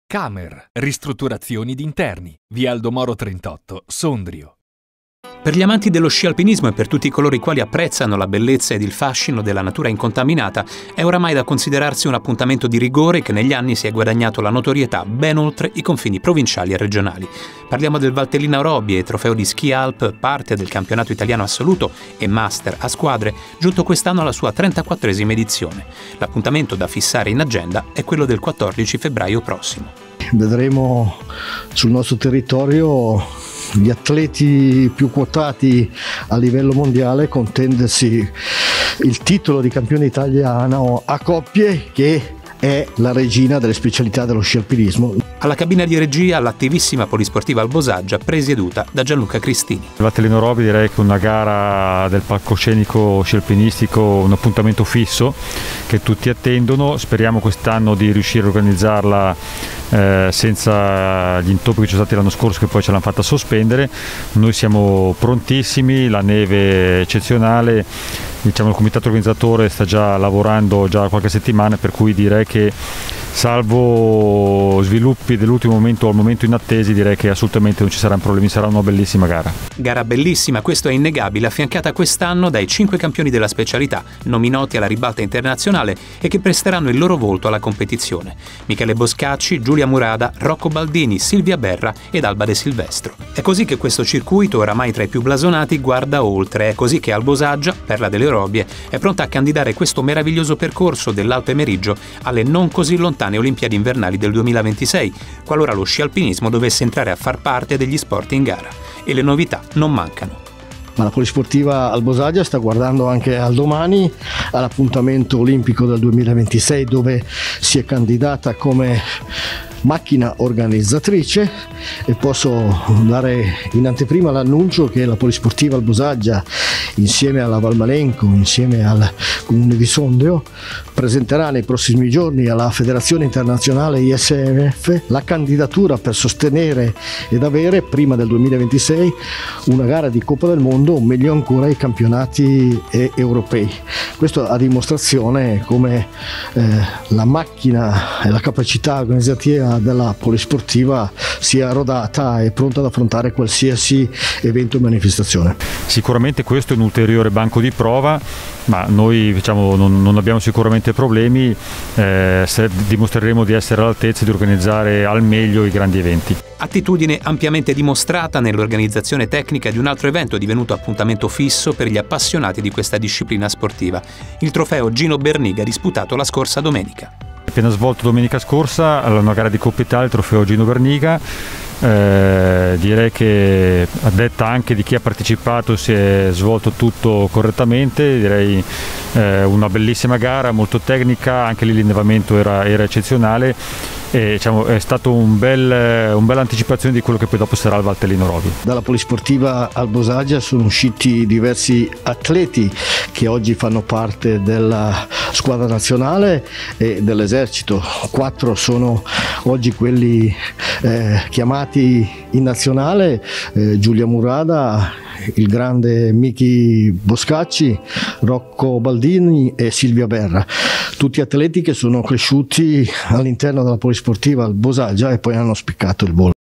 Camer, ristrutturazioni di interni, via Aldomoro 38, Sondrio. Per gli amanti dello sci alpinismo e per tutti coloro i quali apprezzano la bellezza ed il fascino della natura incontaminata, è oramai da considerarsi un appuntamento di rigore che negli anni si è guadagnato la notorietà ben oltre i confini provinciali e regionali. Parliamo del Valtellina Orobie, trofeo di Ski Alp, parte del campionato italiano assoluto e master a squadre, giunto quest'anno alla sua 34esima edizione. L'appuntamento da fissare in agenda è quello del 14 febbraio prossimo. Vedremo sul nostro territorio gli atleti più quotati a livello mondiale contendersi il titolo di campione italiano a coppie, che è la regina delle specialità dello sci alpinismo. Alla cabina di regia l'attivissima polisportiva Albosaggia, presieduta da Gianluca Cristini. Il Valtellina Orobie direi che una gara del palcoscenico sci alpinistico, un appuntamento fisso che tutti attendono. Speriamo quest'anno di riuscire a organizzarla senza gli intoppi che ci sono stati l'anno scorso, che poi ce l'hanno fatta sospendere. Noi siamo prontissimi, la neve è eccezionale, diciamo il comitato organizzatore sta già lavorando già qualche settimana, per cui direi che salvo sviluppi dell'ultimo momento o al momento inattesi, direi che assolutamente non ci saranno problemi, sarà una bellissima gara. Gara bellissima, questo è innegabile, affiancata quest'anno dai 5 campioni della specialità, nomi noti alla ribalta internazionale e che presteranno il loro volto alla competizione. Michele Boscacci, Giulia Murada, Rocco Baldini, Silvia Berra ed Alba De Silvestro. È così che questo circuito, oramai tra i più blasonati, guarda oltre. È così che Albosaggia, perla delle Orobie, è pronta a candidare questo meraviglioso percorso dell'Alpe Meriggio alle non così lontane Olimpiadi invernali del 2026, qualora lo sci alpinismo dovesse entrare a far parte degli sport in gara. E le novità non mancano. Ma la polisportiva Albosaggia sta guardando anche al domani, all'appuntamento olimpico del 2026, dove si è candidata come macchina organizzatrice, e posso dare in anteprima l'annuncio che la polisportiva Albosaggia, insieme alla Valmalenco, insieme al comune di Sondrio, presenterà nei prossimi giorni alla Federazione Internazionale ISMF la candidatura per sostenere ed avere prima del 2026 una gara di Coppa del Mondo, o meglio ancora i campionati europei. Questo a dimostrazione come la macchina e la capacità organizzativa della polisportiva sia rodata e pronta ad affrontare qualsiasi evento e manifestazione. Sicuramente questo è un ulteriore banco di prova, ma noi diciamo, non abbiamo sicuramente problemi, dimostreremo di essere all'altezza di organizzare al meglio i grandi eventi. Attitudine ampiamente dimostrata nell'organizzazione tecnica di un altro evento divenuto appuntamento fisso per gli appassionati di questa disciplina sportiva, il trofeo Gino Berniga disputato la scorsa domenica. Appena svolto domenica scorsa una gara di Coppa Italia, il trofeo Gino Berniga. Direi che a detta anche di chi ha partecipato si è svolto tutto correttamente, direi una bellissima gara, molto tecnica, anche lì l'innevamento era eccezionale e diciamo, è stato un bel anticipazione di quello che poi dopo sarà il Valtellina Orobie. Dalla polisportiva Albosaggia sono usciti diversi atleti che oggi fanno parte della squadra nazionale e dell'esercito. 4 sono oggi quelli chiamati in nazionale: Giulia Murada, il grande Miki Boscacci, Rocco Baldini e Silvia Berra, tutti atleti che sono cresciuti all'interno della polisportiva Albosaggia e poi hanno spiccato il volo.